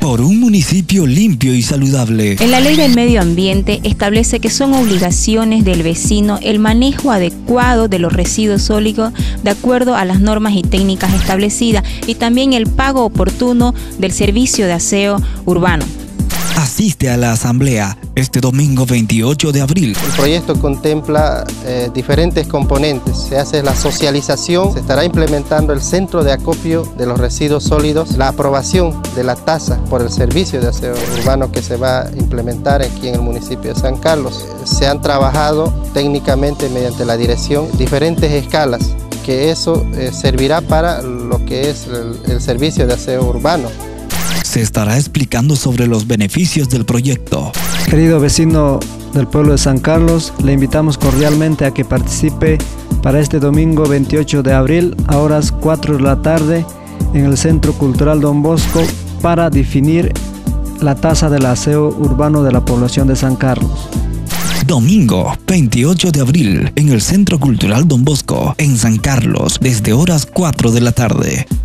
por un municipio limpio y saludable. En la Ley del Medio Ambiente establece que son obligaciones del vecino el manejo adecuado de los residuos sólidos de acuerdo a las normas y técnicas establecidas y también el pago oportuno del servicio de aseo urbano. Asiste a la asamblea este domingo 28 de abril. El proyecto contempla diferentes componentes. Se hace la socialización, se estará implementando el centro de acopio de los residuos sólidos, la aprobación de la tasa por el servicio de aseo urbano que se va a implementar aquí en el municipio de San Carlos. Se han trabajado técnicamente mediante la dirección diferentes escalas, que eso servirá para lo que es el servicio de aseo urbano. Se estará explicando sobre los beneficios del proyecto. Querido vecino del pueblo de San Carlos, le invitamos cordialmente a que participe para este domingo 28 de abril a horas 4 de la tarde en el Centro Cultural Don Bosco para definir la tasa del aseo urbano de la población de San Carlos. Domingo 28 de abril en el Centro Cultural Don Bosco en San Carlos desde horas 4 de la tarde.